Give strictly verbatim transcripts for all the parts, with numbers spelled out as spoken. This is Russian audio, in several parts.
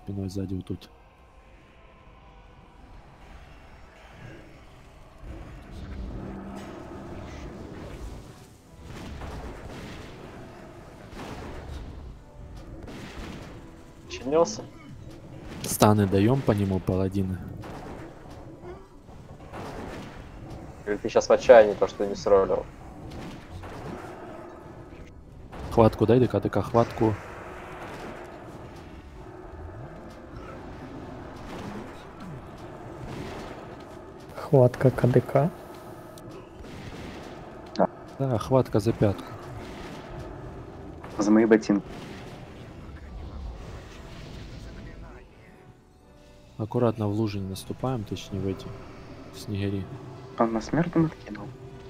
спиной сзади вот тут. Чинился? Станы даем по нему, паладины. Или ты сейчас в отчаянии, то, что не сролил? Хватку дай, ДК, ДК, хватку. Хватка КДК. Да, хватка за пятку. За мои ботинки. Аккуратно в лужи не наступаем, точнее в эти снегири. Он на смерть откинул.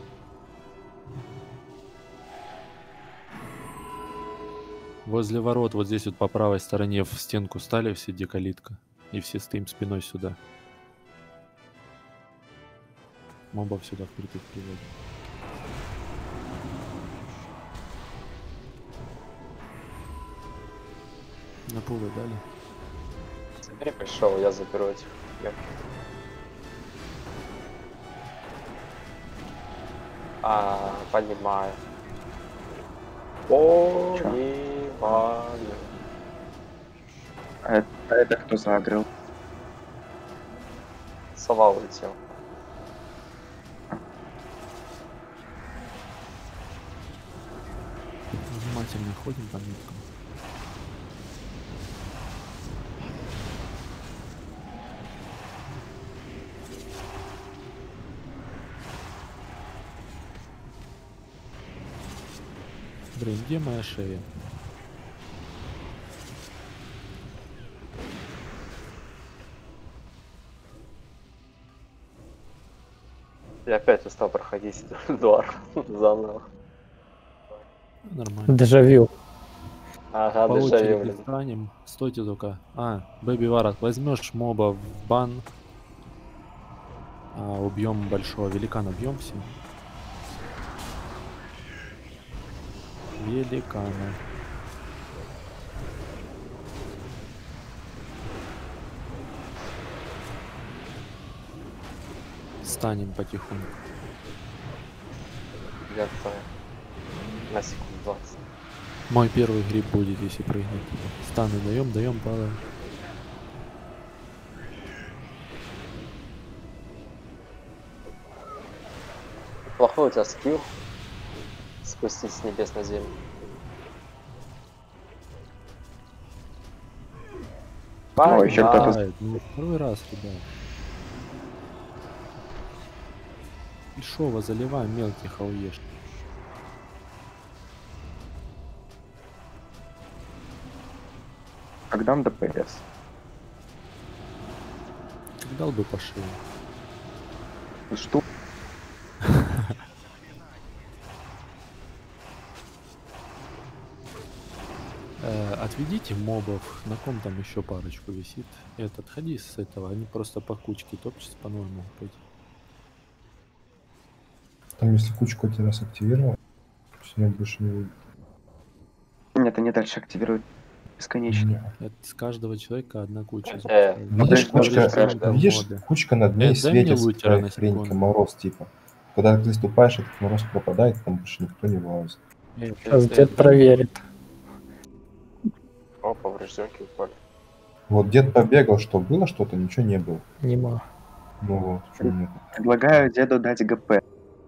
Возле ворот, вот здесь вот по правой стороне в стенку стали все, где калитка. И все стоим спиной сюда. Мобов сюда вкрутых приводим. На пулы дали. Забери, пришел, я заберу этих. Я... А, понимаю. Понимаю. А это, а это кто загрел? Сова улетел. Внимательно ходим по ниткам. Блин, где моя шея? Я опять устал проходить двор заново. Нормально. Дежавю. Ага, По дежавю, очереди блин. станем. Стойте только. А, Бэби Варат, возьмешь моба в бан. А, убьем большого великана, бьем все. Великана. Станем потихоньку. Где-то на секунд двадцать. Мой первый гриб будет, если прыгнет. Станы даем, даем, падаем. Плохой у тебя скилл. Спустить с небес на землю. О, еще Погнали. кто-то- Ай, ну, второй раз, ребят. Большого заливаем, мелких ауеш. Когда он ДПС? Как дал бы по шее. Что? Э, отведите мобов, на ком там еще парочку висит. Этот, отходи с этого, они просто по кучке топчутся, по-новому пойти. Там если кучку один раз активировал, все больше не выйдет. Нет, они дальше активируют бесконечно. Не. Это с каждого человека одна куча. Э, Видишь, Подожди, кучка, подожди, подожди. видишь, Моды. кучка над ней Э, дай мне светится, лутера такая на хрень, секунду. мороз типа. Когда ты ступаешь, этот мороз пропадает, там больше никто не вылазит. Э, Сейчас э, дед дай- проверит. О, поврежденки упали. Вот дед побегал, что было что-то, ничего не было. Нема. Ну вот, в чем нет. Предлагаю деду дать ГП.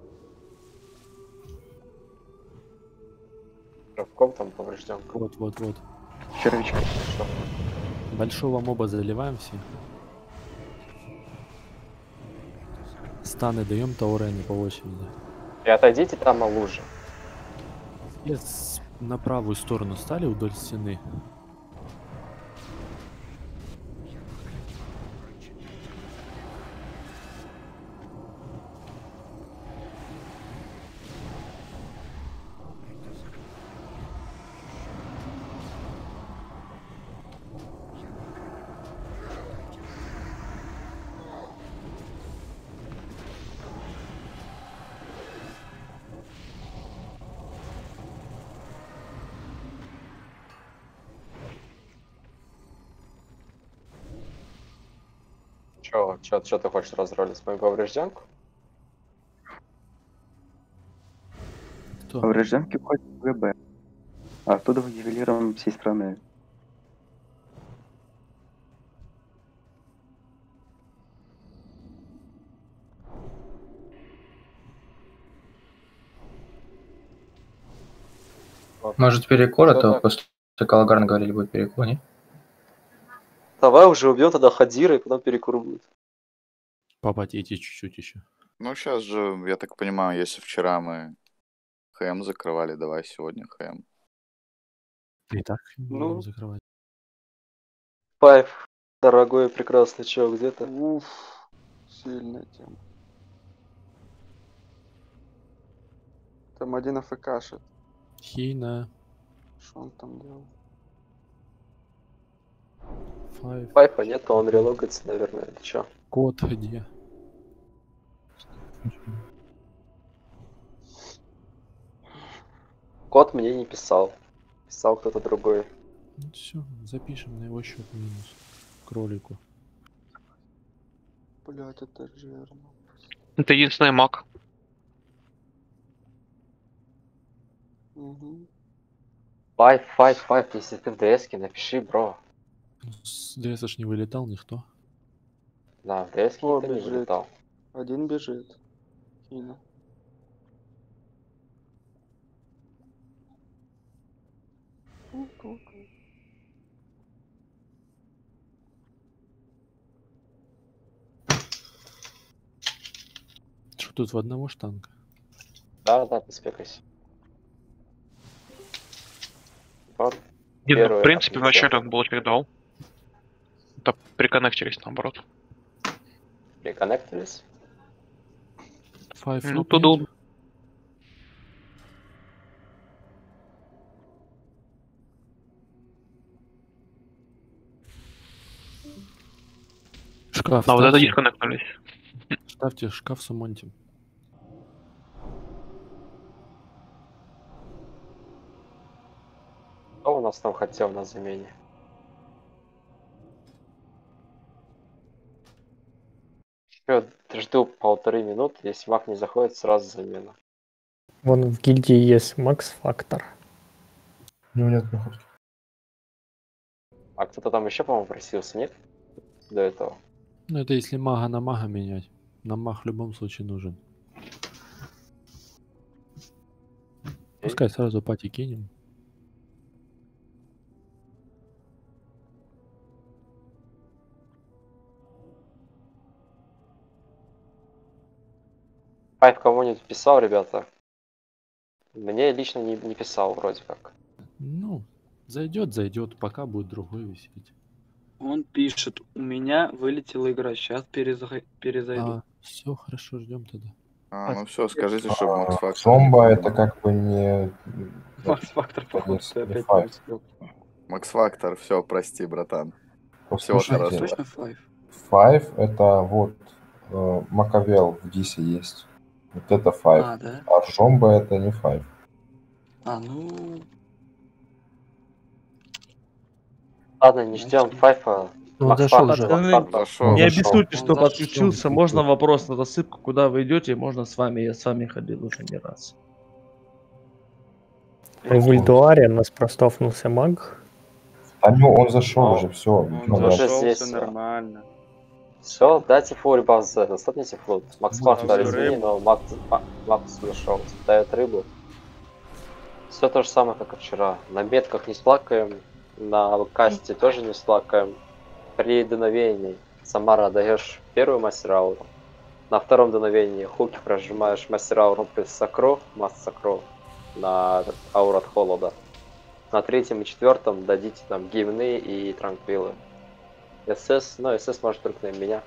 В ком там поврежденка? Вот, вот, вот. Червячка. Что? Большого моба заливаем все. Станы даем таурены по очереди. И отойдите там на луже. И с- на правую сторону стали вдоль стены. Чё, чё, чё ты хочешь разролить? Мою поврежденку? Кто? Поврежденки входят в ГБ. А оттуда ювелиром всей страны. Вот. Может, перекор, а Всё то так. после Калагарна говорили, будет перекор, не? Давай уже убьем тогда Хадира, и потом перекур будет. Попотейте чуть-чуть еще. Ну, сейчас же, я так понимаю, если вчера мы ХМ закрывали, давай сегодня ХМ. И так Ну. будем закрывать. Пайп, дорогой и прекрасный чё, где ты? Уф, сильная тема. Там один АФКшит. Хина. Что он там делал? Five. Пайпа нет, он релогается, наверное, или чё? Код где? Кот мне не писал. Писал кто-то другой. Ну все, запишем на его счет минус. Кролику. Блять, это жирно. Это единственный маг. Угу. Пайп, пайп, пайп, если ты в ДСке, напиши, бро. С ДС аж не вылетал никто. Да, в ДСке О, никто не бежит. вылетал. Один бежит. Хина. Что тут в одного штанга? Да, да, поспекайся. Вот. Не, ну, Первый в принципе, отлетел. вначале был передал. Да, приконнектились наоборот. Приконнектились. Five Ну, loop туду. нет? Шкаф А вот это ставьте. дисконнектились. Ставьте шкаф с умонтим. Кто у нас там хотел на замене? Еще жду полторы минуты, если маг не заходит, сразу замена. Вон в гильдии есть Макс Фактор. У него нет проходки. А кто-то там еще, по-моему, просился, нет? До этого. Ну это если мага на мага менять. Нам маг в любом случае нужен. Пускай сразу пати кинем. Пайп кому-нибудь писал, ребята? Мне лично не, не писал, вроде как. Ну, зайдет, зайдет, пока будет другой висеть. Он пишет, у меня вылетела игра, сейчас перезайду. А, все, хорошо, ждем тогда. А, ну все, скажите, чтобы Макс Фактор. Зомба это как бы не... Макс Фактор, походу, не ты опять Five. не успел. Макс Фактор, все, прости, братан. Послушайте, Всего хорошего. Точно Файв? Five это вот э, Макавел в Дисе есть. Вот это Five. А, да? А Жомба это не Five. А, ну... Ладно, не ждем Файфа. Ну, Макс зашел Фактор, уже. Макс Фактор. Зашел. Не обессудьте, Он что зашел. подключился. Можно вопрос на засыпку, куда вы идете? Можно с вами, я с вами ходил уже не раз. Мы в Ильдуаре, нас просто офнулся маг. А ну он зашел А, уже, все. Он уже зашел, здесь, все всё. нормально. Все, дайте фури базы, достатните флот. Макс Вот, Фактор, всё, извини, рыбу. но Макс, Ма- Макс зашел, дает рыбу. Все то же самое, как и вчера. На метках не слакаем, на касте тоже не слакаем. При дуновении Самара даешь первую мастер ауру. На втором дуновении хуки прожимаешь мастер ауру плюс сакро, маст сакро на ауру от холода. На третьем и четвертом дадите там гимны и транквилы. СС, ну СС может только на меня.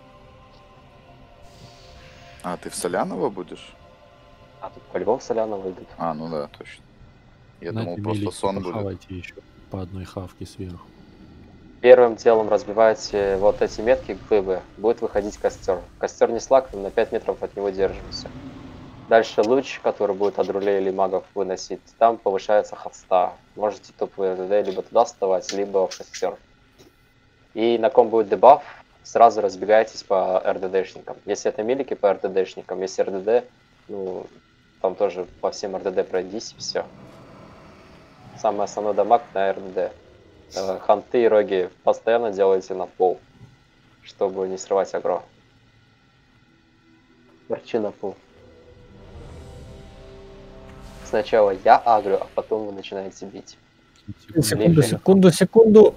А, ты в Солянова будешь? А тут по-любому Соляна выйдут. А, ну да, точно. Я На думал, этой просто мелике сон будет. похавайте еще по одной хавке сверху. Первым делом разбивайте вот эти метки глыбы, будет выходить костер. Костер не слаг, на пять метров от него держимся. Дальше луч, который будет от рулей или магов выносить, там повышается хоста. Можете топ ВВД либо туда вставать, либо в костер. И на ком будет дебаф, сразу разбегаетесь по РДДшникам. Если это милики, по РДДшникам. Если РДД, ну, там тоже по всем РДД пройдись и все. Самый основной дамаг на РДД. Э, Ханты и роги постоянно делайте на пол, чтобы не срывать агро. Торчи на пол. Сначала я агрю, а потом вы начинаете бить. Секунду, секунду, секунду.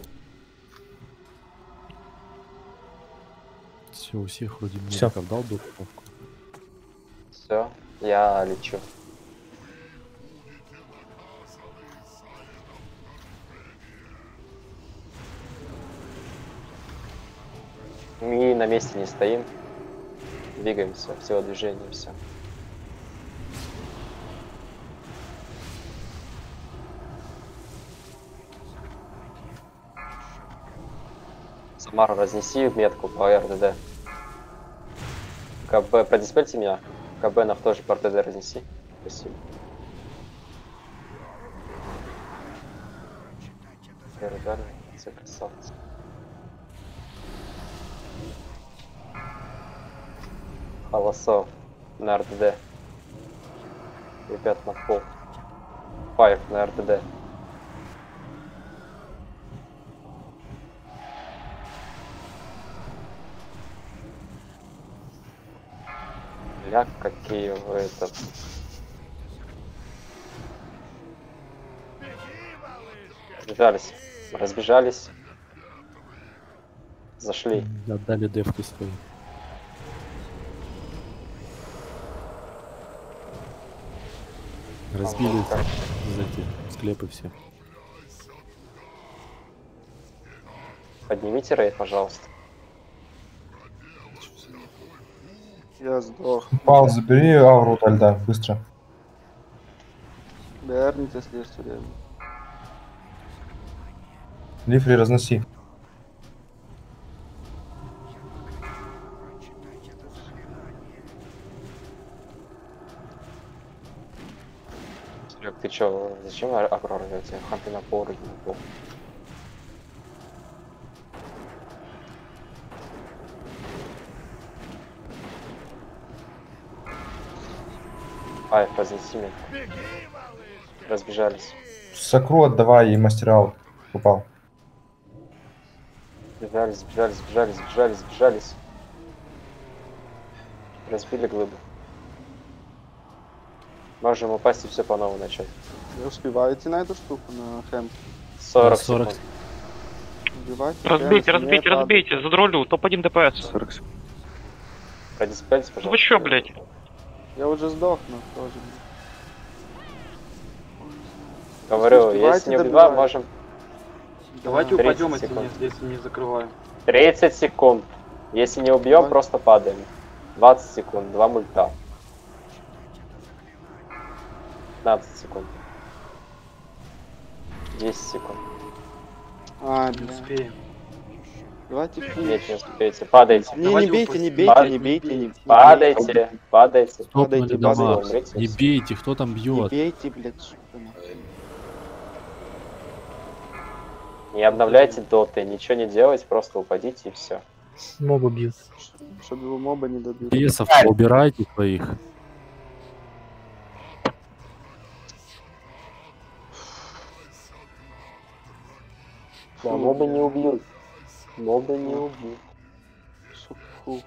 Все, у всех вроде Всё. меликов дал духовку. Все, я лечу. И на месте не стоим. Двигаемся, всего движения, все. Самара, разнеси метку по РДД. КБ, продиспельте меня. КБ на тоже по РДД разнеси. Спасибо. Ребята, все красавцы. Холосов на РДД. Ребят, на пол. Файв на РДД. Ля, какие вы этот... Разбежались. Разбежались. Зашли. Отдали девки свои. Разбили Ага. эти склепы все. Поднимите рейд, пожалуйста. Я сдох. Пал, забери ауру ото льда, быстро. Верните слишком все время. Лифри, разноси. Серег, ты чё, зачем агро рвёте? Ханты на пол, руки на пол. Ай, разнеси меня. Разбежались. Сакру отдавай и мастер-аут. Попал. Сбежались, сбежались, сбежались, сбежались, сбежались. Разбили глыбу. Можем упасть и все по новому начать. Вы успеваете на эту штуку, на хэмп? сорок сорок. секунд. Убивайте, Разбейте, прямо, разбейте, не разбейте, задролю, топ один ДПС. сорок секунд. Продиспельте, Ну пожалуйста. вы чё, блядь? падайте. Я уже сдох, но тоже. Говорю, Успевайте если не убиваем, добивать. можем... Давайте тридцать упадем, если секунд. не, если не закрываем. тридцать секунд. Если не убьем, Давай. просто падаем. двадцать секунд, два мульта. пятнадцать секунд. десять секунд. А, Не бля. успеем. Давайте фу. Нет, не успеете. Падайте. Не, не Давайте бейте, не упустим. бейте, Пад- не бейте, не, не Падайте. Падайте. Стопнули Падайте, дома. падайте. Не бейте, кто там бейте. Не бьет. бейте, блядь, сука. Не обновляйте доты, ничего не делайте, просто упадите и все. Мобы бьют. Чтобы его моба не добили. Пьесов убирайте своих. Да, мобы не убьют. Мобы не убьют. Сука, фу.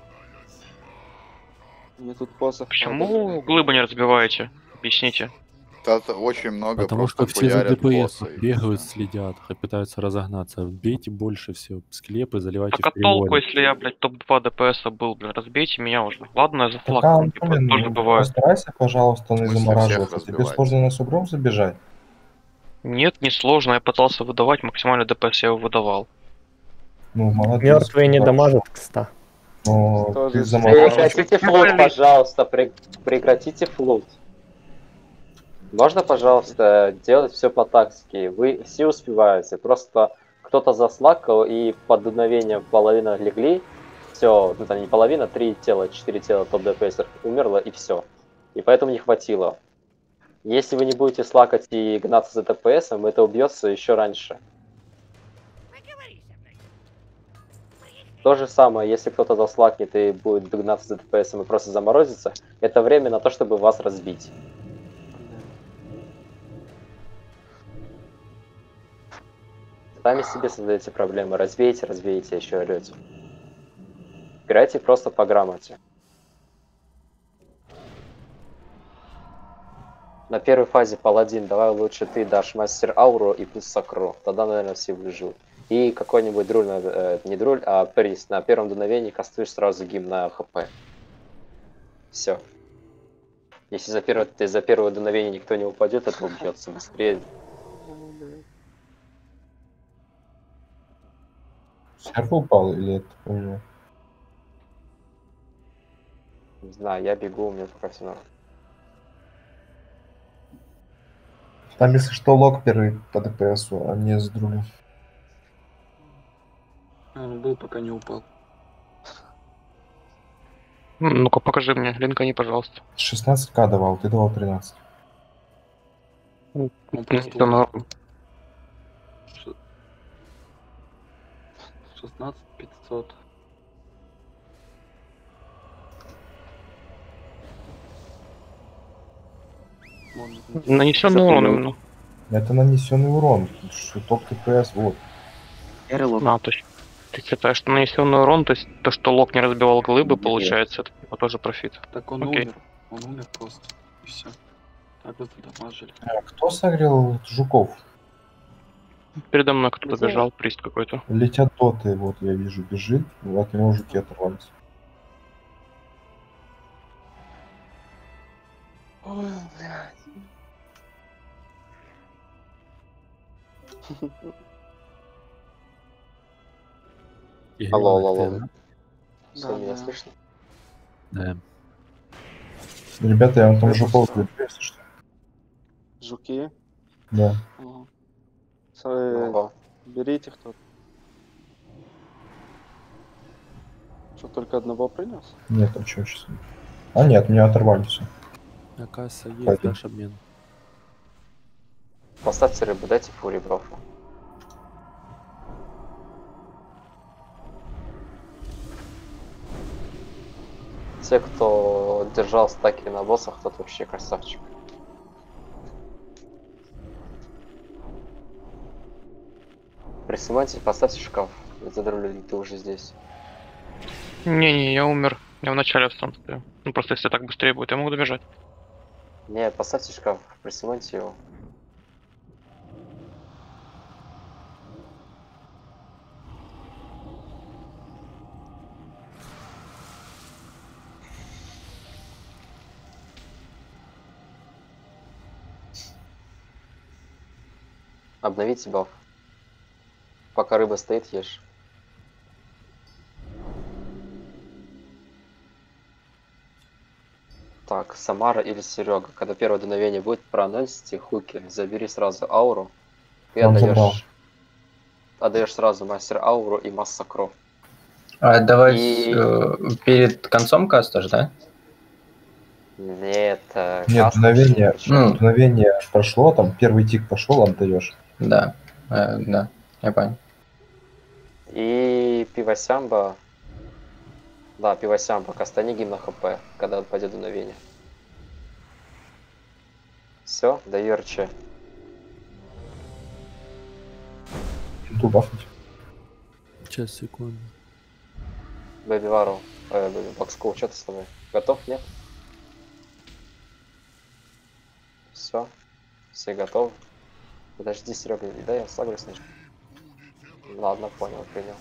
Мне тут посох. Почему глыбы не разбиваете? Объясните. Это очень много Потому просто что все за хуярят ДПС босса, и бегают, всё. следят, и пытаются разогнаться. Бейте больше все, склепы заливайте Так а в толку, приводе. если я, блядь, топ два ДПСа был, блин, разбейте меня уже. Ладно, я за Так, флаг, а, ну, типа, блин, тоже ну, бывает. постарайся, пожалуйста, не В смысле, замораживаться. всех Тебе разбивать? сложно на сугром забежать? Нет, не сложно, я пытался выдавать максимальный ДПС, я его выдавал. Ну, молодец. Мертвые не хорошо. дамажат, кста. Но Тоже ты с- замораживаешься. Прекратите флут, пожалуйста, пре- прекратите флут. Можно, пожалуйста, делать все по тактике? Вы все успеваете, просто кто-то заслакал и под дуновением половина легли, все, ну там не половина, три тела, четыре тела топ ДПС умерло и все. И поэтому не хватило. Если вы не будете слакать и гнаться за ДПСом, это убьется еще раньше. То же самое, если кто-то заслакнет и будет гнаться за ДПС и просто заморозится, это время на то, чтобы вас разбить. Сами себе создаете проблемы. Разбейте, разбейте, еще орете. Играйте просто по грамоте. На первой фазе паладин, давай лучше ты дашь мастер ауру и плюс сакро. Тогда, наверное, все выживут. И какой-нибудь друль, э, не друль, а приз. На первом дуновении кастуешь сразу гимн на хп. Все. Если за первое, ты за первое дуновение никто не упадет, это убьется быстрее. Серф упал или это у него? Не знаю, я бегу, у меня пока все нормально. Там, если что, лог первый по ДПСу, а не с друга. Он был, пока не упал. М, Ну-ка, покажи мне, линкани, пожалуйста. шестнадцать ка давал, ты давал тринадцать. Он Ну, просто всё норм. Ш- шестнадцать пятьсот. Может, Нанесенный урон именно. Это нанесенный урон. Что топ ТПС, вот. А, то есть ты считаешь, что нанесенный урон, то есть то, что лок не разбивал глыбы, Нет. получается, это типа тоже профит. Так он Окей. умер. Он умер просто. И все. Так вот задамажили. А кто согрел жуков? Передо мной кто-то Не знаю. бежал, прист какой-то. Летят доты, вот я вижу, бежит, от него жуки оторвались. Ой, блядь. Алло, алло, алло. Да? Все, Да, меня да. слышно? Да. Ребята, я вам там жуков люблю, если что. Жуки. Да. Ага. С- э, Ого. Берите кто-то. Что, только одного принес? Нет, там что сейчас? А нет, меня оторвали все. А касса есть, Пойдем. дашь обмен. Поставьте рыбу, дайте фури брофу. Те, кто держал стаки на боссах, тот вообще красавчик. Присымайте, поставьте шкаф. Задрулили, ты уже здесь. Не-не, я умер. Я в начале встан стою. Ну просто если так быстрее будет, я могу добежать. Не, поставьте шкаф, присымайте его. Обновите баф. Пока рыба стоит, ешь. Так, Самара или Серега. Когда первое дуновение будет, проанонсите хуки, забери сразу ауру. И Он забрал. отдаешь. Отдаешь сразу мастер ауру и массакро. А давай И- э, перед концом кастаж, да? Нет, э, Нет, каст дуновение, вообще Ну. дуновение прошло, там первый тик пошел, отдаешь. Да. Э, да, я понял. И пивосямба. Да, пивосямба. Кастани гимн на хп, когда пойдет дуновение. Все, даю РЧ. Иду бафнуть. Сейчас, секунду. Бэби Вару. Э, Бэби Бакскул, что ты с тобой? Готов, нет? Все. Все готовы. Подожди, Серега, да я слагаю снежку. Ладно, понял, принял.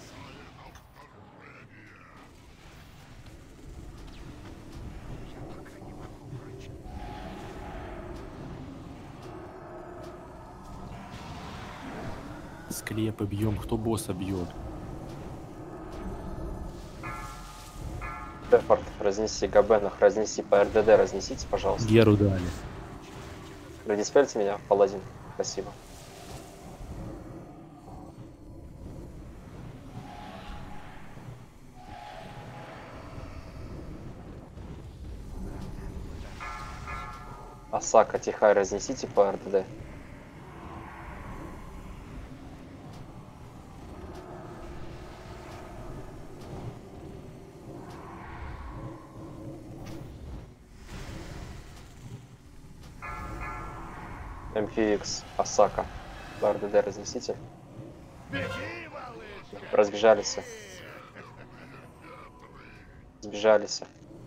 Склепы бьем, кто босса бьет. Шефард, разнеси Габенах, разнеси по РДД, разнесите, пожалуйста. Геру дали. Радиспельте меня, паладин. Спасибо. Асака, Тихай, разнесите по РДД. эм кью икс, Осака. эр дэ дэ разнесите. Разбежались. Сбежались.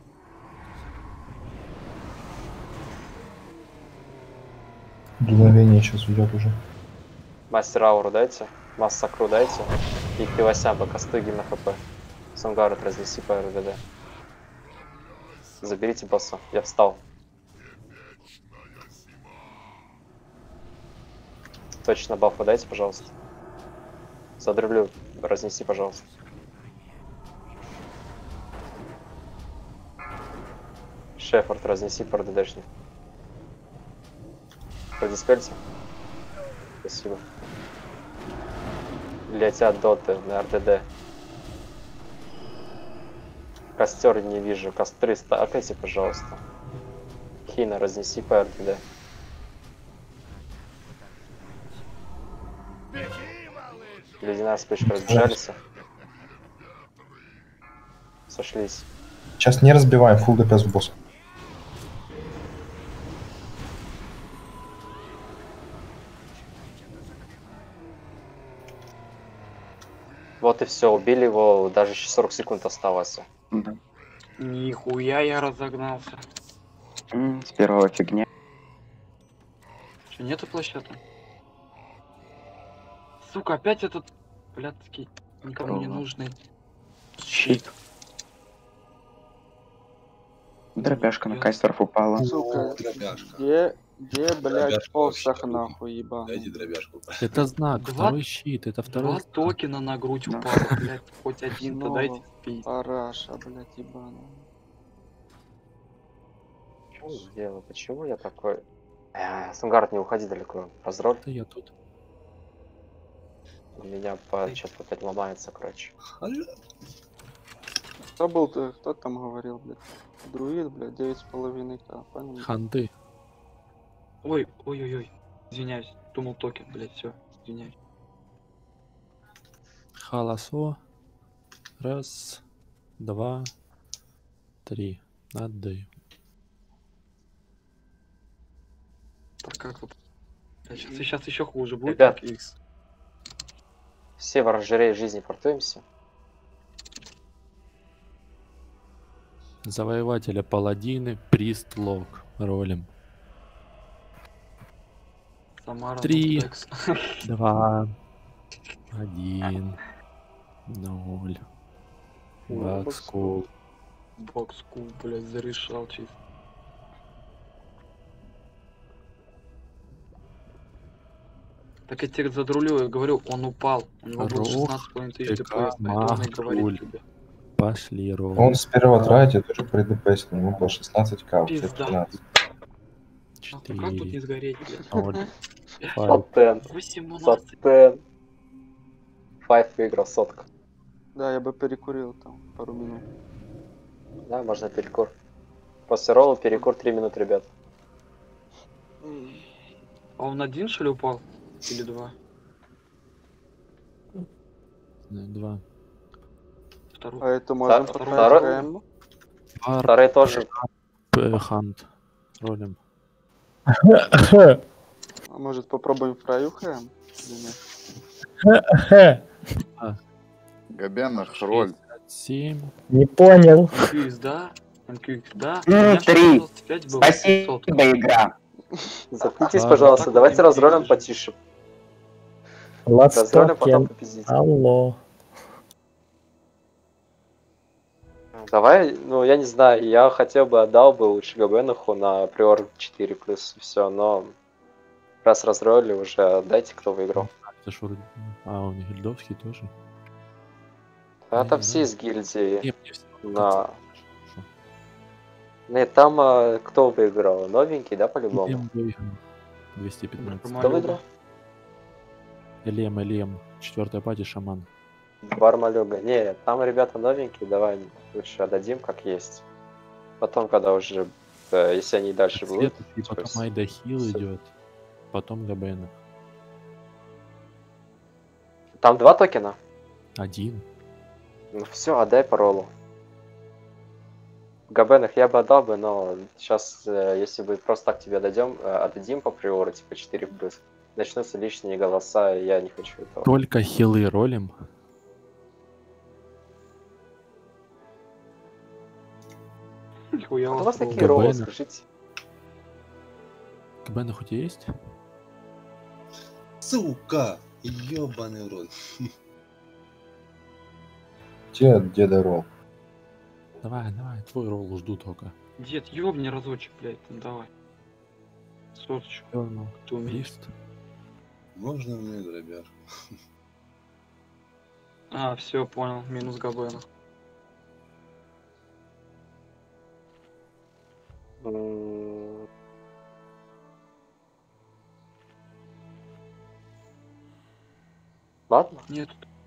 Дуновение сейчас уйдет уже. Мастер ауру дайте. Массакру дайте. И пивосям по костыги на хп. Сангарот разнеси по эр дэ дэ. Заберите босса. Я встал. Точно бафу дайте, пожалуйста. Задрывлю. Разнеси, пожалуйста. Шефорд, разнеси по эр дэ дэшник. Продиспельте. Спасибо. Летят доты на эр дэ дэ. Костер не вижу. Костры стакайте, пожалуйста. Хина, разнеси по эр дэ дэ. Ледяная вспышка, разбежались. Сошлись. Сейчас не разбиваем, фулл ДПС в босс. Вот и все, убили его, даже еще сорок секунд осталось. Да. Нихуя я разогнался. М, С первого фигня. Что, нету площадки? Сука, опять этот блядский, никому не Здорово. нужный Щит. Дробяшка на кастеров упала. Сука, Дробяшка. где, где, блядь, Дробяшка посох вообще нахуй ебаный? Дайте дробяшку. Это знак, Два- второй щит, это второй Два знак. токена на грудь Да. упало, блядь, хоть один-то Снова дайте спить. Параша, блядь, ебаный. В чем дело? Почему я такой? Э, Сангард, не уходи далеко. Разроль. Это я тут. У меня по что-то опять ломается, короче. Кто был, ты, кто там говорил, блядь? Друид, блядь, девять с половиной к, понял? Ханты. Ой, ой-ой-ой, извиняюсь, думал токен, блядь, все, извиняюсь. Халасо. Раз, два, три. Отдаю. Так как вот. Сейчас, сейчас еще хуже будет. Ребят. как Икс. Все в оранжерее жизни портуемся. Завоевателя паладины, прист лог. Ролем. Самара, Три. Нутекс. Два. Один. Ноль. Бакскул. Бокскул, блядь, зарешал чисто. Так я тебе задрулю, я говорю, он упал. У него было Рох, шестнадцать с половиной тысяч ТК, ДПС, поэтому он и Мах, говорит Руль. тебе. Пошли, Ролем. Он с первого трайта тоже при ДПС, у него было шестнадцать ка, у тебя Пизда. пятнадцать. А как тут не Четыре. сгореть, блядь? Ноль. Файв. Сатен. восемнадцать. Сатен. Файв выиграл сотка. Да, я бы перекурил там пару минут. Да, можно перекур. После ролла перекур три минуты, ребят. А он один, что ли, упал? Или два? Два. Второй. А это можем Втор- поставить второй- КМ? Пар. Второй тоже. П. Хант. Ролем. А может попробуем фраю КМ? Или нет? Габенах, роль. Семь. Не понял. эм кью икс, да? эм кью икс, да? М, У меня три. шестьсот пять было, семьсот. Спасибо, игра. Заткнитесь, А, пожалуйста. так Давайте вот разролим интересно. потише. Разролим, потом Ладстокен. попиздите. Алло. Давай, ну я не знаю, я хотел бы отдал бы лучше Габенаху на приор четыре плюс, все, но раз разроили уже, отдайте, кто выиграл. Это ж вроде- А, он гильдовский тоже. А Не там знаю. все из гильдии. Не, мне всё На... нравится. Хорошо. Нет, там а, кто выиграл? Новенький, да, по-любому? Элем выиграл. двести пятнадцать. Нормально. Кто выиграл? Элем, Элем. Четвертая пати, шаман. Бармалюга. Не, там ребята новенькие, давай лучше отдадим как есть. Потом, когда уже, э, если они дальше будут. И то потом есть Айда Хил всё. идет. Потом Габена. Там два токена? Один. Ну все, отдай по роллу. В габенах я бы отдал бы, но сейчас, если бы просто так тебе дадим, э, отдадим по приору, типа четыре в плюс, начнутся лишние голоса, и я не хочу этого. Только хилы ролим. Нихуя А у вас вас тролль. такие роллы, ГБН. скажите. КБН хоть и есть? Сука! Ёбаный рот. Где деда ролл? Давай, давай, твой ролл жду только. Дед, ёбни разочек, блядь, ну давай. Соточку, Дёрнул. ты умеешь. Лист. Можно мне дробяшку? А, все, понял, минус Габена. М, Ладно, Нет,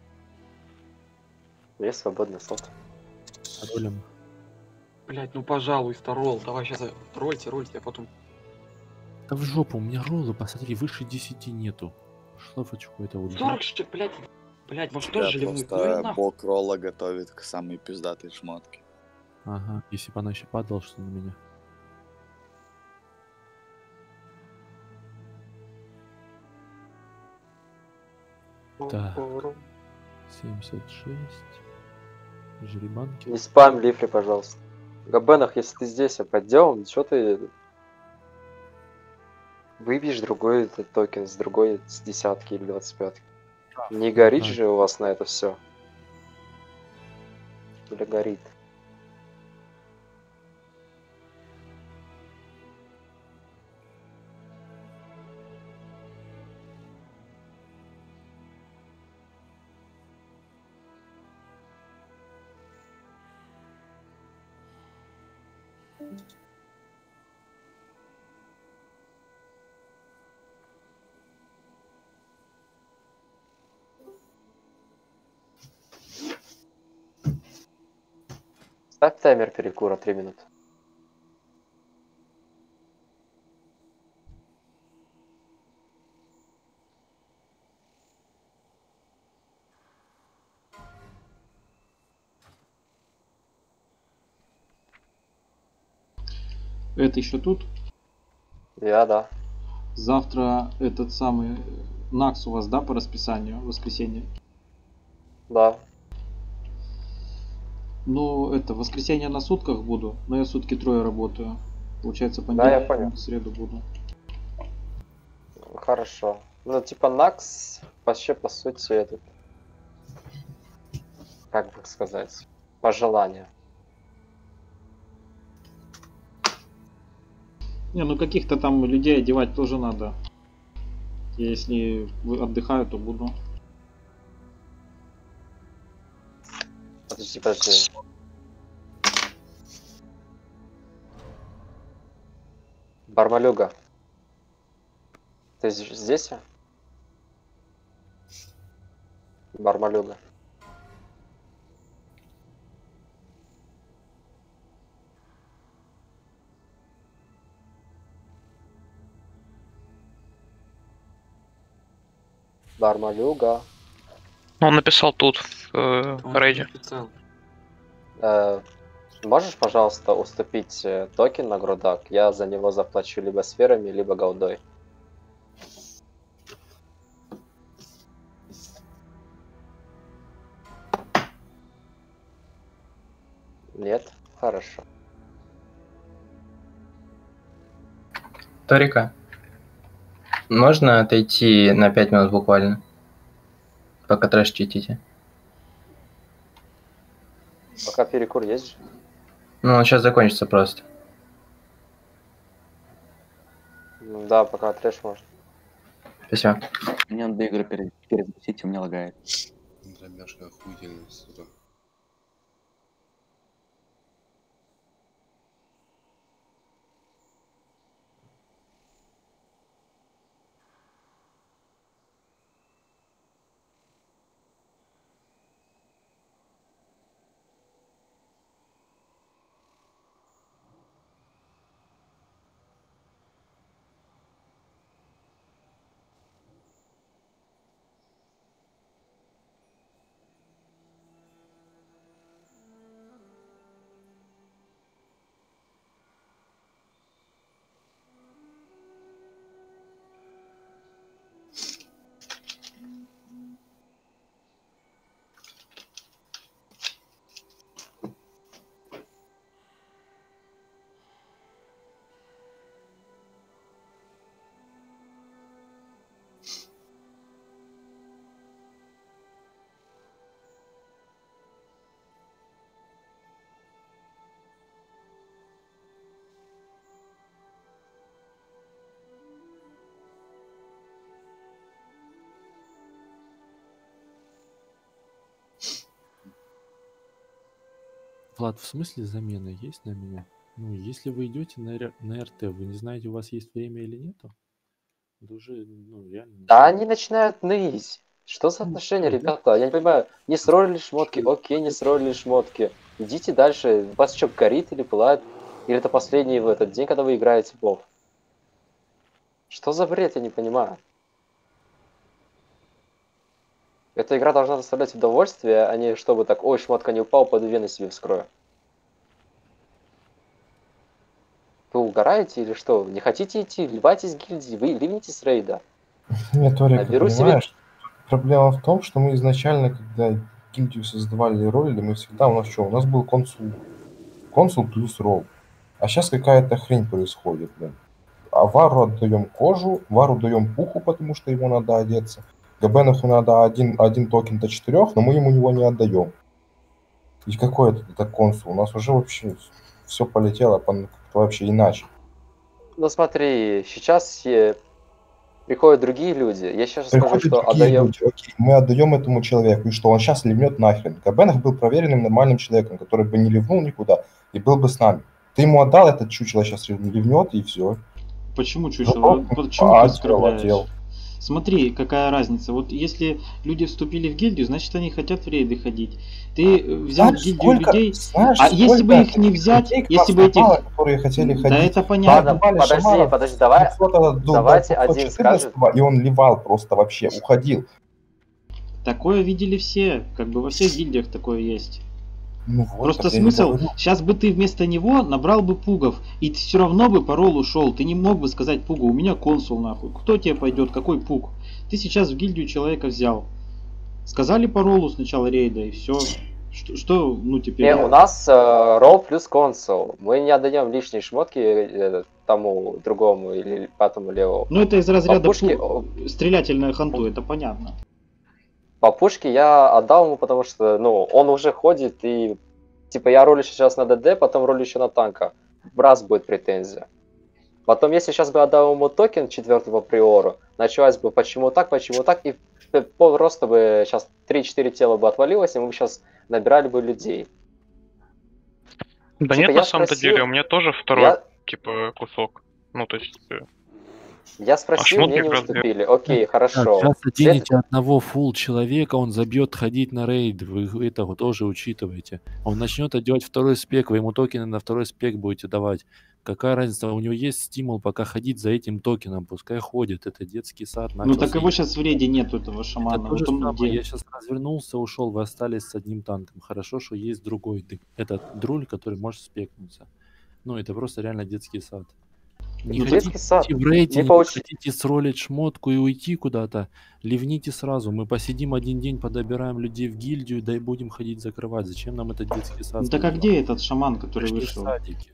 есть свободный слот. Ролим. блядь, ну пожалуйста, ролл. Давай сейчас рольте, рольте, а потом. Да в жопу, у меня роллы, посмотри, выше десяти нету. Шлафочку это вот. сорок что, блядь, блядь, может Я тоже ливнуть? Ну и просто нахуй. бок ролла готовит к самой пиздатой шмотке. Ага, если бы она еще падала, что на меня. Так. семьдесят шесть. Жеребанки. Не спам лифли, пожалуйста. В габенах, если ты здесь, а подделан, что ты выбьешь другой этот токен с другой с десятки или двадцать пятки? Не горит Да. же у вас на это все? Или горит? Ставь таймер перекура три минуты. Это еще тут? Я, да. Завтра этот самый Накс у вас, да, по расписанию? В воскресенье? Да. Ну, это, в воскресенье на сутках буду, но я сутки трое работаю. Получается, Да, я понедельник, понял. в среду буду. Хорошо. Ну, типа, Накс вообще, по сути, этот... Как бы сказать? По желанию. Не, ну каких-то там людей одевать тоже надо. Если вы отдыхаю, то буду. Подожди, подожди. Бармалюга. Ты з- здесь? а? Бармалюга. Бармалюга. Ну, он написал тут, в э, Он рейде. написал. Э, можешь, пожалуйста, уступить э, токен на грудак? Я за него заплачу либо сферами, либо голдой. Нет? Хорошо. Торика, можно отойти на пять минут буквально? Пока трэш читите. Пока перекур есть же? Ну, он сейчас закончится просто. М, Да, пока трэш можно. Спасибо. Мне надо игры пере- перезапустить, у меня лагает. Дробяшка охуительная, сука. Влад, в смысле замена есть на меня? Ну, если вы идете на, р- на РТ, вы не знаете, у вас есть время или нету? Это уже, ну, реально... Да они начинают ныть. Что за Ну, отношения, всё, да. ребята? Я не понимаю. Не сролили шмотки, окей, не сролили шмотки. Идите дальше. У вас что, горит или пылает? Или это последний в этот день, когда вы играете в WoW? Что за бред, я не понимаю. Эта игра должна доставлять удовольствие, а не чтобы так, ой, шмотка не упал, пойду вены себе вскрою. Вы угораете или что? Не хотите идти? Ливайтесь в гильдии, вы ливните с рейда. Нет, Торик, ты Наберу себе... понимаешь, проблема в том, что мы изначально, когда гильдию создавали роли, мы всегда, у нас что, у нас был консул, консул плюс ролл. А сейчас какая-то хрень происходит, блин. А Вару отдаем кожу, Вару даем пуху, потому что ему надо одеться. Габенаху надо один, один токен до четырех, но мы ему него не отдаем. И какой это, это консул? У нас уже вообще все полетело по, как-то вообще иначе. Ну смотри, сейчас э, приходят другие люди. Я сейчас скажу, Приходят что другие отдаем... люди, окей, мы отдаем этому человеку, и что он сейчас ливнет нахрен. Габенах был проверенным нормальным человеком, который бы не ливнул никуда и был бы с нами. Ты ему отдал, этот чучело сейчас ливнет, и все. Почему чучело? Ну, Почему а, ты оскорбляешь? отдел. Смотри, какая разница. Вот если люди вступили в гильдию, значит они хотят в рейды ходить. Ты взял Знаешь, в гильдию сколько- людей, знаешь, а если бы сколько их не взять, людей к если нам бы этих... попало, которые хотели Да ходить. это понятно. Ладно, подожди, подожди, давай, давайте один скажет. И он ливал просто вообще, уходил. Такое видели все, как бы во всех гильдиях такое есть. Ну вот, Просто так я и смысл, говорю. сейчас бы ты вместо него набрал бы пугов, и ты все равно бы по роллу шел. Ты не мог бы сказать пугу, у меня консул нахуй. Кто тебе пойдет, какой пуг? Ты сейчас в гильдию человека взял. Сказали по роллу сначала рейда, и все. Что, что ну теперь... Не, у нас э, ролл плюс консул. Мы не отдаем лишние шмотки э, тому другому или пятому левому. Ну это из разряда По пушке, пу- стрелятельная ханту, это понятно. по пушке я отдал ему, потому что, ну, он уже ходит и, типа, я ролю сейчас на ДД, потом ролю еще на танка. Раз будет претензия. Потом, если сейчас бы отдал ему токен четвертого приору, началось бы почему так, почему так, и просто бы сейчас три-четыре тела бы отвалилось, и мы бы сейчас набирали бы людей. Да Типа, нет, я на самом-то спросил- деле, у меня тоже второй, Я, типа, кусок. Ну, то есть... э, я спросил, шмотки мне не как раз уступили. Окей, Так, хорошо. сейчас Свет- оденете одного фул человека, он забьет ходить на рейд. Вы это вот тоже учитываете. Он начнет одевать второй спек, вы ему токены на второй спек будете давать. Какая разница? У него есть стимул пока ходить за этим токеном, пускай ходит. Это детский сад. Ну начался. так его сейчас в рейде нету, этого Это шамана. то же Вот он самое. где? Я сейчас развернулся, ушел, вы остались с одним танком. Хорошо, что есть другой. ды- Этот друль, который может спекнуться. Ну, это просто реально детский сад. Не Ну, хотите детский сад. идти в рейде, Не не получ- хотите сролить шмотку и уйти куда-то, ливните сразу. Мы посидим один день, подобираем людей в гильдию, да и будем ходить закрывать. Зачем нам этот детский сад? Ну так а нужен? где этот шаман, который Пришли в вышел? садике.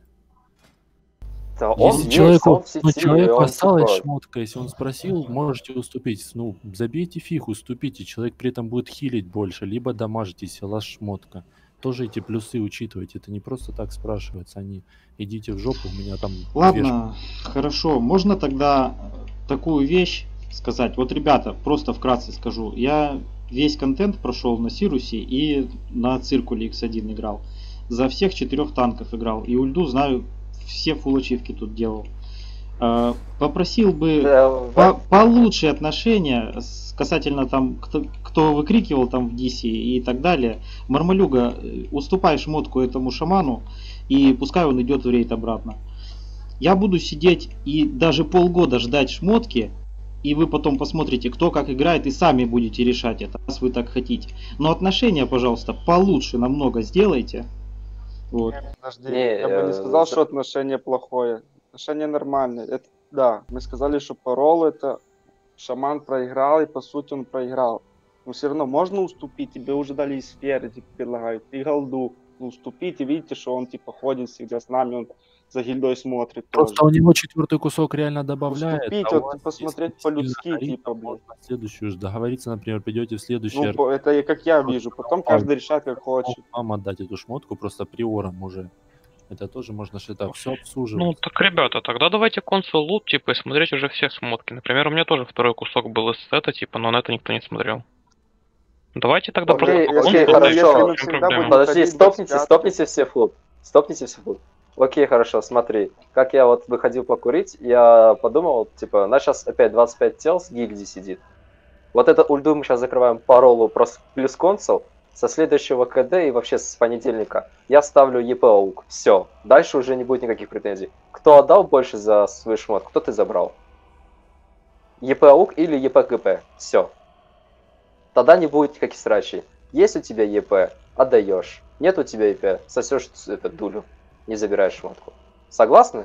Да, он Если есть, человеку, он в ну, сети, и человеку он, осталась типа, шмотка, если он спросил, можете уступить. Ну, забейте фиг, уступите. Человек при этом будет хилить больше, либо дамажить, если у вас шмотка. Тоже эти плюсы учитывайте. Это не просто так спрашивается. Они идите в жопу, у меня там вешают. Ладно, хорошо. Можно тогда такую вещь сказать? Вот, ребята, просто вкратце скажу. Я весь контент прошел на Сирусе и на Циркуле икс один играл. За всех четырех танков играл. И ульду знаю, все фул ачивки тут делал. Э, Попросил бы да, по- получше отношения с- касательно там, кто, кто выкрикивал там в Дисе и так далее. Мармалюга, э, уступай шмотку этому шаману, и пускай он идет в рейд обратно. Я буду сидеть и даже полгода ждать шмотки, и вы потом посмотрите, кто как играет, и сами будете решать это, раз вы так хотите. Но отношения, пожалуйста, получше намного сделайте. Вот. Подожди, Не, я бы не э, сказал, за- что отношение плохое. Отношение нормальное. Это, да, мы сказали, что по роллу это шаман проиграл, и по сути он проиграл. Но все равно можно уступить, тебе уже дали и сферы, типа, предлагают, и голду. Ну, уступите, видите, что он типа ходит всегда с нами, он за гильдой смотрит тоже. Просто у него четвертый кусок реально добавляет. Уступить, а у вот вас, если посмотреть не сильно по-людски, горит, типа, то блин. можно следующую же договориться, например, придете в следующий Ну, РП, по- это и как я вижу. Потом каждый решает, как хочет. вам отдать эту шмотку просто приором уже. Это тоже можно что-то все обсуживать. Ну, так, ребята, тогда давайте консул лут, типа, и смотреть уже все шмотки. Например, у меня тоже второй кусок был из сета, типа, но на это никто не смотрел. Давайте тогда Окей, просто окей, по консулу, хорошо. в чем проблема? Подожди, стопните, стопните все флут. Стопните все флут. Окей, хорошо, смотри. Как я вот выходил покурить, я подумал, типа, у нас сейчас опять двадцать пять тел с гильдии сидит. Вот эту ульду мы сейчас закрываем по роллу просто плюс консул. Со следующего КД и вообще с понедельника я ставлю ЕП аук. Все. Дальше уже не будет никаких претензий. Кто отдал больше за свой шмот, кто ты забрал? ЕП аук или ЕП ГП. Все. Тогда не будет никаких срачей. Есть у тебя ЕП, отдаешь. Нет у тебя ЕП, сосешь эту дулю. Не забираешь шмотку. Согласны?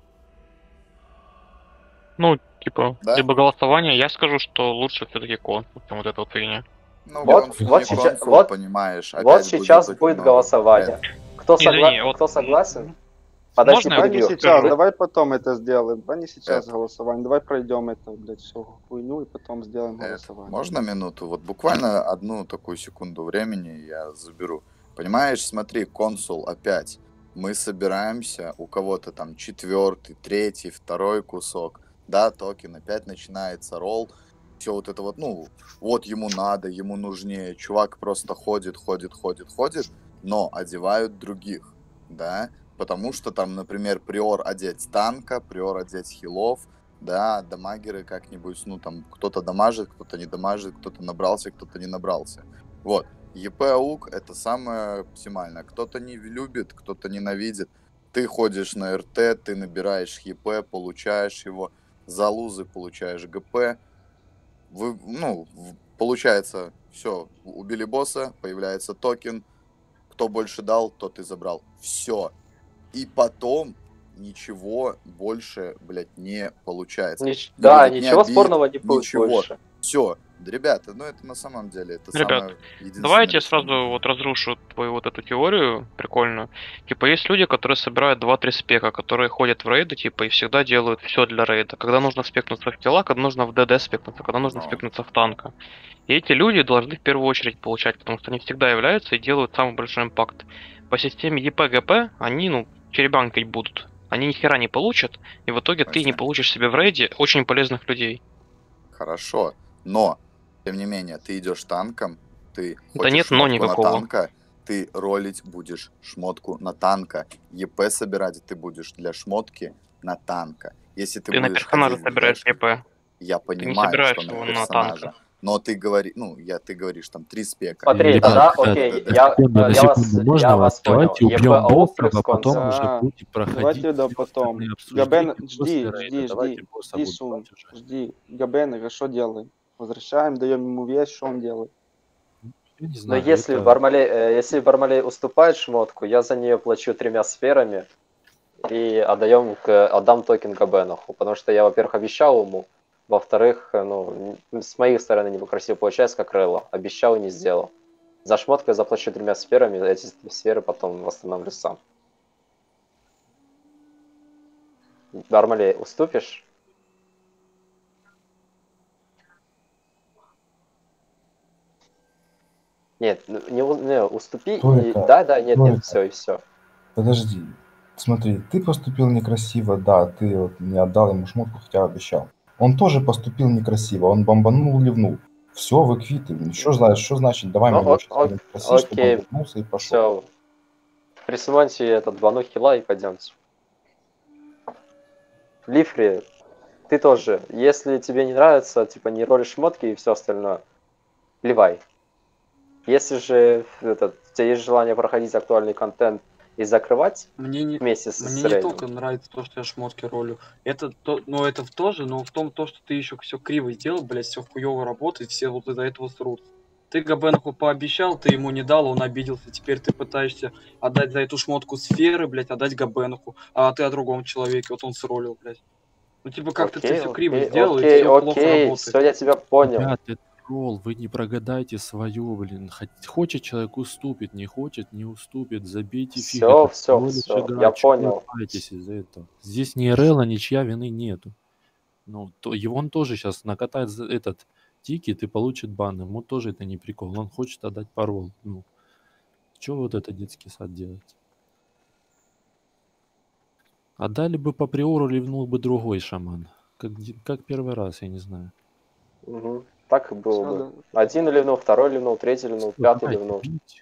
Ну, типа, Да? либо голосование, я скажу, что лучше все-таки консул, чем вот эта вот фигня. Ну, Вот, консул, вот не сейчас, консул, вот, понимаешь. вот Опять сейчас будет будет, очень много. голосование. Кто, Извини, согла... вот- Кто согласен? Подожди, Можно я Давай не перебью. сейчас, Вы- давай потом это сделаем. Давай не сейчас Это. голосование. Давай пройдем это, блядь, всю хуйню и потом сделаем Это, голосование. можно минуту? Вот буквально одну такую секунду времени я заберу. Понимаешь, смотри, консул опять. Мы собираемся, у кого-то там четвертый, третий, второй кусок, да, токен, опять начинается ролл. Все вот это вот, ну, вот ему надо, ему нужнее. Чувак просто ходит, ходит, ходит, ходит, но одевают других, да. Потому что там, например, приор одеть танка, приор одеть хилов, да, дамагеры как-нибудь, ну там кто-то дамажит, кто-то не дамажит, кто-то набрался, кто-то не набрался. Вот. ЕП аук это самое оптимальное. Кто-то не любит, кто-то ненавидит. Ты ходишь на РТ, ты набираешь ЕП, получаешь его, за лузы получаешь ГП. Вы, ну, в- получается, все, убили босса, появляется токен. Кто больше дал, тот и забрал. Все. И потом ничего больше, блядь, не получается. Нич- Не Да, будет ни ничего обид, спорного не будет ничего. больше. Все, ребята, ну это на самом деле, это Ребят, самое единственное. давайте я решение. сразу вот разрушу твою вот эту теорию прикольную. Типа, есть люди, которые собирают два-три спека, которые ходят в рейды, типа, и всегда делают все для рейда. Когда нужно спекнуться в тела, когда нужно в ДД спекнуться, когда нужно Ну. спекнуться в танка. И эти люди должны в первую очередь получать, потому что они всегда являются и делают самый большой импакт. По системе ЕП-ГП они, ну, черебанкать будут. Они ни хера не получат, и в итоге ты не Точно. получишь себе в рейде очень полезных людей. Хорошо, но, тем не менее, ты идешь танком, ты Да хочешь нет, но шмотку на никакого. танка, ты ролить будешь шмотку на танка. ЕП собирать ты будешь для шмотки на танка. Если ты, Ты на будешь персонажа ходить в собираешь дэшке, ЕП. я Ты не понимаю, собираешь что на его на персонажа. танка. Но ты говоришь, ну, я, ты говоришь там три спека. Смотри, Ребят, тогда, ребят, окей, ДД. я, секунду, на я вас, секунду, я можно вас вас? понял. Давайте ЕП убьем аук боссов, плюс а потом консул. уже Да, будете проходить давайте, да, все потом. остальные Габен, обсуждения жди, после рейда. жди, Давайте жди, босса жди, будем Сун, брать уже. жди. Габен, что делаем? Возвращаем, даем ему вес, что он делает? Я не Но знаю, если это... Бармалей, э, если Бармалей уступает шмотку, я за нее плачу тремя сферами и отдаем к, отдам токен Габенаху, потому что я, во-первых, обещал ему, во-вторых, э, ну, н- с моей стороны некрасиво получается, как Релло. Обещал и не сделал. За шмотку я заплачу тремя сферами, эти сферы потом восстановлю сам. Бармалей, уступишь? Нет, ну, не, у- не уступи Кто и... это? Да, да, нет, Кто нет, это? все, и все. Подожди. Смотри, ты поступил некрасиво, да, ты вот не отдал ему шмотку, хотя обещал. Он тоже поступил некрасиво, он бомбанул, ливнул. Все, вы квиты. Что значит, что значит, давай Ну, мы его о- сейчас о- будем просить, чтобы он окей, вернулся и пошел. все. Присмотрите этот два хила и пойдемте. Лифри, ты тоже. Если тебе не нравится, типа, не ролишь шмотки и все остальное, плевай. Если же этот, у тебя есть желание проходить актуальный контент и закрывать Мне не, вместе с, мне с не рейдом, только нравится то, что я шмотки ролю. Это то, ну это в тоже, но в том то, что ты еще все криво сделал, блядь, все хуево работает, все вот из-за этого срут. Ты Габенаху пообещал, ты ему не дал, он обиделся. Теперь ты пытаешься отдать за эту шмотку сферы, блядь, отдать Габенаху, а ты о другом человеке, вот он сролил, блядь. Ну типа как-то ты окей, все криво окей, сделал, и окей, все плохо окей, работает. все, я тебя понял. Ребят, это ролл, вы не прогадайте свое, блин. Хот- Хочет человек уступит, не хочет не уступит. Забейте фиг, Все, это все, всего лишь все, игра. я Чего вы понял. паритесь из-за этого? Здесь ни Релла, ничья вины нету. Ну, то, его он тоже сейчас накатает за этот тикет и получит бан. Ему тоже это не прикол. Он хочет отдать пароль. Ну, что вот это детский сад делать? Отдали бы по приору, ливнул бы другой шаман. Как, де- как первый раз, я не знаю. Мгм. Так и было Всё, бы. Один ливнул, второй ливнул, третий ливнул, пятый Давайте, ливнул. бить.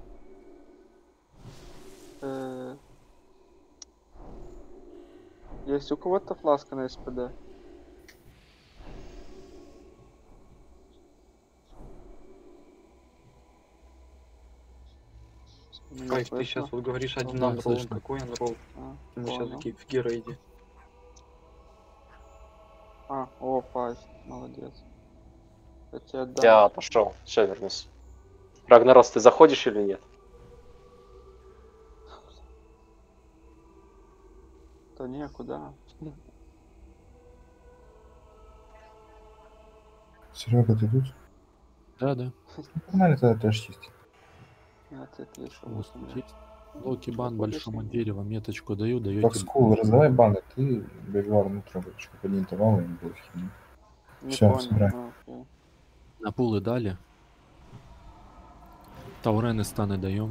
Э, Есть у кого-то фласка на СПД? Меня Кайф, ты слышно? сейчас вот говоришь один Да, анролл, слышно. какой анролл? А, Мы сейчас понял. такие в герейде. А, о, пасть, молодец. Я тебе отдам. Я отошел. Сейчас вернусь. Рагнарос, ты заходишь или нет? Да некуда. Серега, ты тут? Да, да. Погнали тогда трэш чистить. Я тебе отвечу. У вас вот у тут меня. есть? Локи бан Заходишь большому ли? дереву, меточку даю, Так, даете. скул, раздавай баны, ты Бельвар на трубочку поднятовал и был химия. Не Всё, понял. собираем. А, окей. На пулы дали. Таурены станы даем.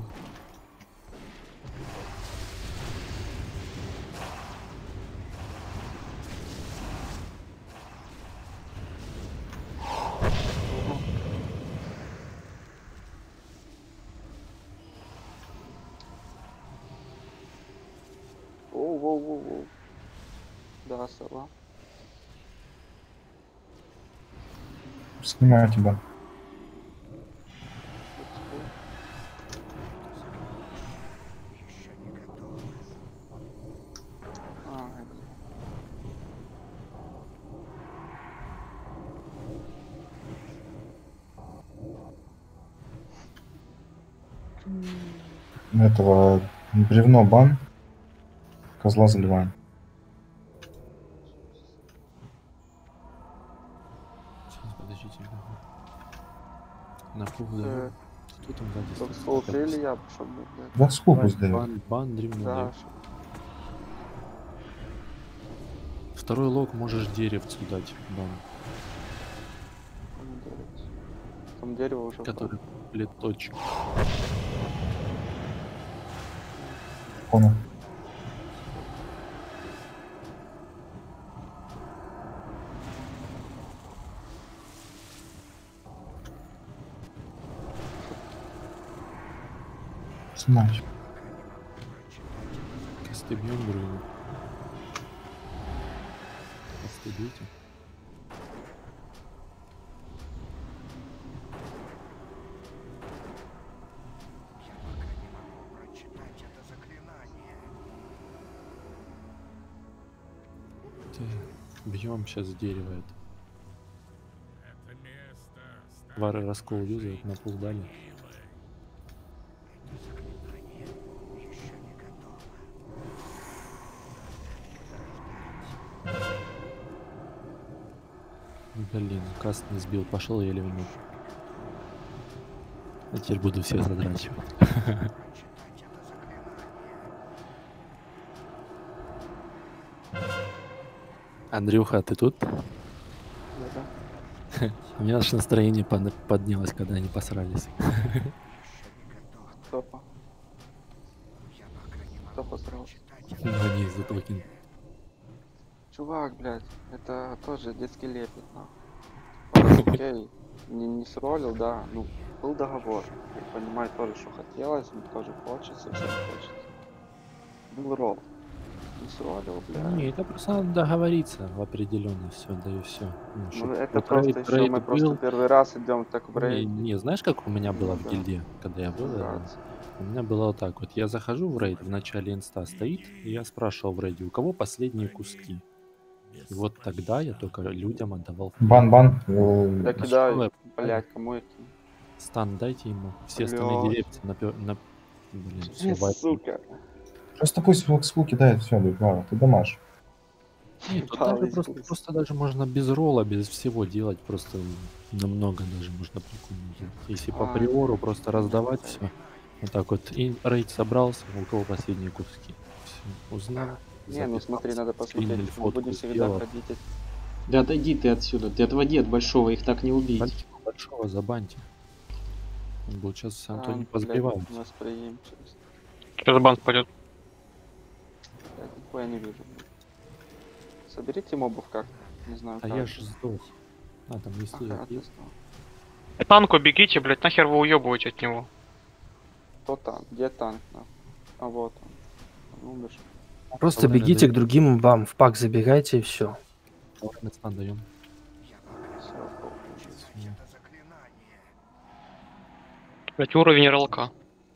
Воу, воу, воу, воу. Да, сова. Снимаю тебя. А, это- Этого бревно бан. Козла заливаем. Сейчас, подождите. На пул Э, даем. Кто там сзади Dark стоит? Souls Опять. или я, чтобы, блядь. Да скул Бан, пусть дает. бан, бан древно Да, даю. чтоб- Второй лог можешь деревцу дать. Бан. там делать. Там дерево уже. Который леточек. Понял. Снимаю. Косты бьем друга. Косты бейте. Бьем сейчас дерево это. Вары раскол юзают, на пул дали. Блин, каст не сбил, пошел еле в минут. А теперь буду всех задрачивать. Андрюха, ты тут? Да-да. У меня аж настроение под- поднялось, когда они посрались. Кто по? Кто посрал? Ну, они из-за токен. Чувак, блядь, это тоже детский лепет, нахуй. Ладно, окей, не, не сролил, да, ну, был договор. Я понимаю тоже, что хотелось, мне тоже хочется, всем хочется. Был ролл. Не сролил, бля. Не, это просто надо договориться в определенно все, да и все. Ну, это просто еще мы просто первый раз идем так в Не, рейд. не, знаешь, как у меня было Ну в да. гильдии, когда я был? Да. э, У меня было вот так вот. Я захожу в рейд, в начале инста стоит, и я спрашивал в рейде, у кого последние куски? И вот тогда я только людям отдавал. Бан-бан. Я э, кидаю, блядь, кому это? Стан дайте ему. Все остальные Блядь. деревья напер... на... Блин, все Э, вайп. сука. Просто пусть в скул кидает все, Бельвар, ты дамаш. Нет, тут Ебало даже из просто, гуся. просто даже можно без ролла, без всего делать, просто намного даже можно прикольно делать. Если по А, приору просто раздавать окей. все. Вот так вот. И рейд собрался, у кого последние куски. Все, узнал. Не, ну смотри, надо посмотреть, скринили, мы будем фотку всегда сделал. ходить. эти- Да отойди ты отсюда, ты отводи от большого, их так не убить. Большого, большого забаньте. Он будет сейчас с А, Антони блядь, позбивают. восприимчивость. Сейчас бан пойдет. Я такое не вижу. Соберите мобов как, не знаю А как. я ж сдох. А, там есть Ага, есть. К танку бегите, блядь, нахер вы уебываете от него. Кто танк? Где танк? нахуй? А вот он. Он умер. Просто Таурена бегите дают. к другим вам, в пак забегайте и все. Таурена стан даем. Блядь, уровень РЛК.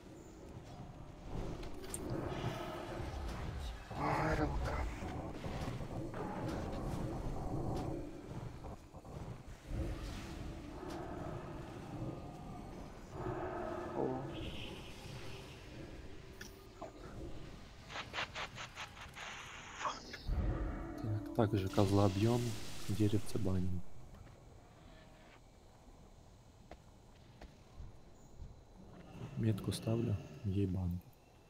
Так, также козла бьем, деревце баним. Метку ставлю, ей бан.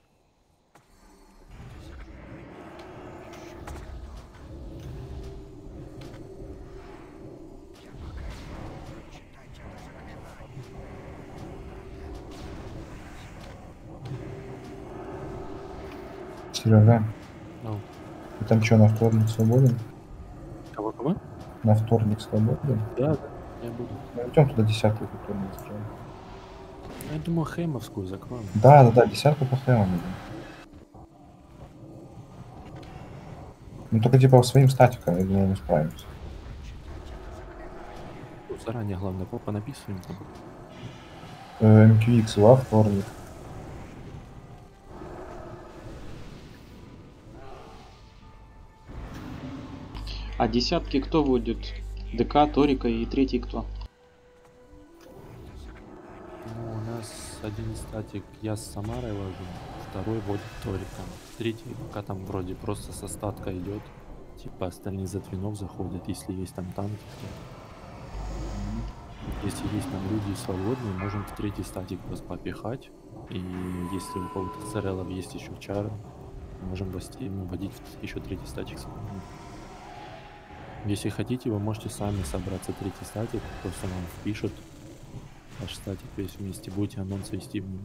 Серега, Ну. ты там что, на вторник свободен? Кого кого? На вторник свободен? Да, да, я буду. Ну, идем туда десятку вторник сделаем. Я думаю, Хеймовскую закроем. Да, да, да, десятку по хэмам идем. Ну только типа своим статиком, я думаю, мы справимся. Тут заранее главное попа написываем. Э, эм кью икс во вторник. А десятки кто будет? ДК, Торика и третий кто? Ну, у нас один статик я с Самарой вожу, второй водит Ториком. Третий пока там вроде просто со статка идет. Типа остальные за твинов заходят, если есть там танки. То... Если есть там люди свободные, можем в третий статик просто попихать. И если у кого-то с РЛов есть еще чары, можем ввести, ну, вводить еще третий статик свободный. Если хотите, вы можете сами собраться третий статик, просто нам впишут ваш статик весь вместе, будете анонс вести в нем.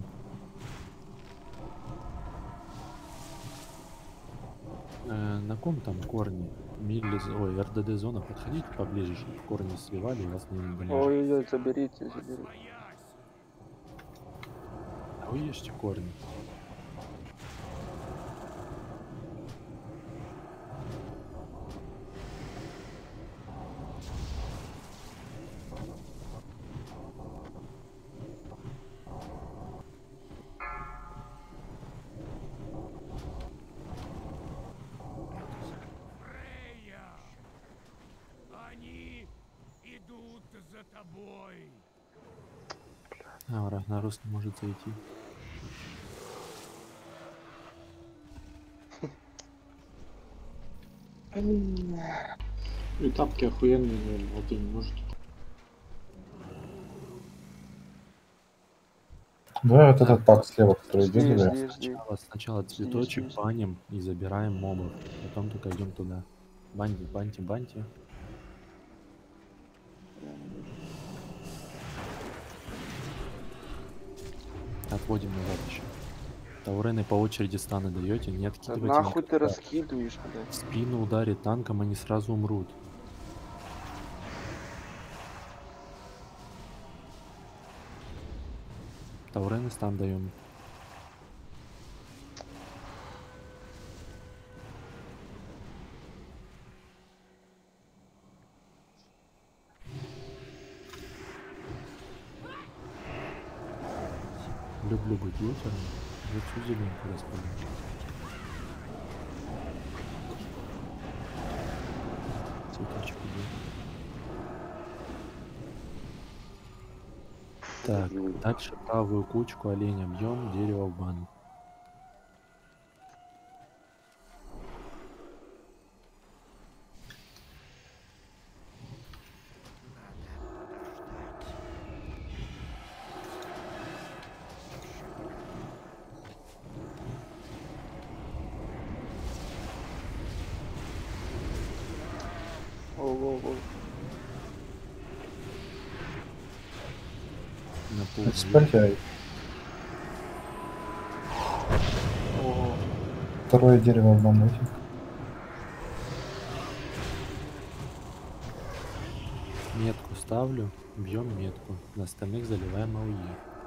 Э, на ком там корни? Милли, ой, эр дэ дэ зона, подходите поближе, чтобы корни сливали и вас не ближе. Ой-ой-ой, заберите, заберите. А вы ешьте корни. А, Рагнарос не может зайти. И тапки охуенные, наверное, вот и не можете. Давай вот этот пак слева, который Жди, идет, жди, жди. Сначала, сначала Жди, цветочек жди. баним и забираем мобов. Потом только идем туда. Баньте, баньте, баньте. Отводим назад еще. Таурены по очереди станы даете, не Да откидывайте. нахуй ты никуда. раскидываешь, блядь. В спину ударит танком, они сразу умрут. Таурены стан даем. Люблю быть ветером. Вот всю зеленку распылю. Цветочек идет. Так, дальше правую кучку оленя бьем, дерево в бан. Ого-го. На пол Экспертяй. Ого. Второе дерево в мамоте. метку ставлю, бьем метку. На остальных заливаем АОЕ.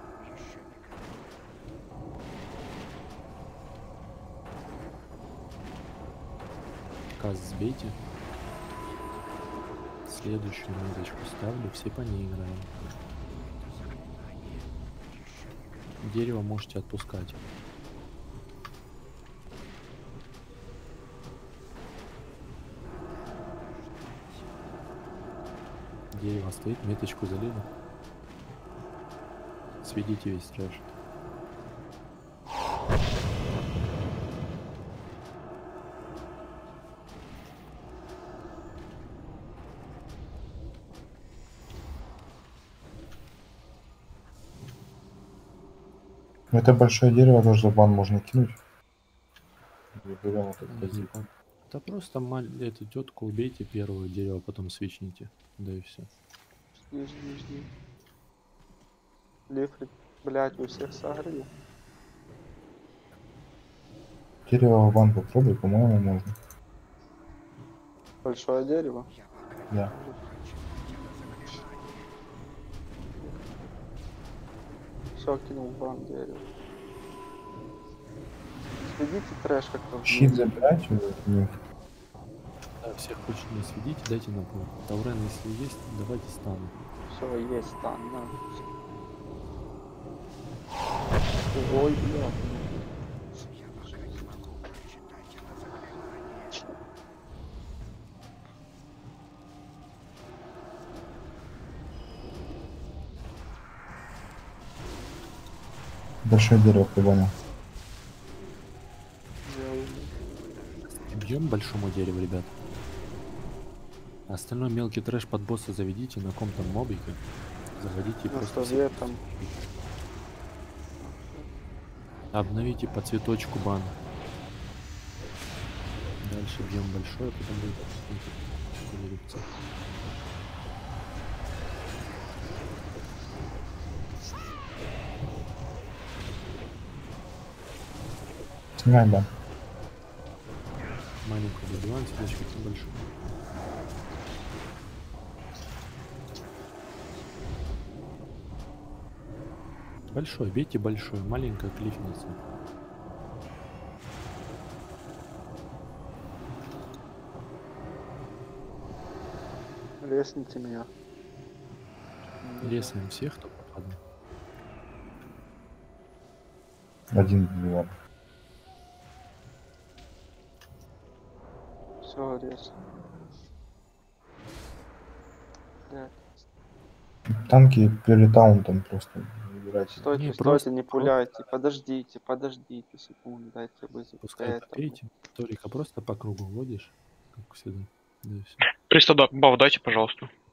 Каз сбейте. Следующую меточку ставлю, все по ней играем. Дерево можете отпускать. Дерево стоит, меточку залили. Сведите весь трэш. Это большое дерево тоже в бан можно кинуть. Берем вот этот позицию. Да просто маль... эту тетку убейте первое дерево, потом свечните. Да и все. Жди, жди, жди. Лифрик, блять, вы всех сагрили. Дерево в бан попробуй, по-моему, можно. Большое дерево? Да. Все, кинул в бан дерево. Следите трэш как-то. Щит забирайте уже. Да, всех очень не сведите, дайте на пол. Таурен, если есть, давайте стану. Все, есть стан, на. Ой, блядь. Большое дерево по-бану. Бьем большому дереву, ребят. Остальной мелкий трэш под босса заведите на ком-то мобике. Заводите и На просто сове все- там. Обновите по цветочку бан. Дальше бьем большое, потом будет повериться. Снимаем бан. Маленькую добиваем, цветочку большую. Большой, бейте большой, маленькая клифница. Лестницы меня. Лесаем всех, кто попадет. Один добиваем. Все, рез. Блядь. Танки перелетаун там просто выбирайте. Стойте, Не, стойте, просто- не пуляйте. Подождите, подождите секунду, дайте вызов. Пускай Это. попейте. Толика просто по кругу водишь, как всегда. Да и все. Пристада, баф дайте, пожалуйста.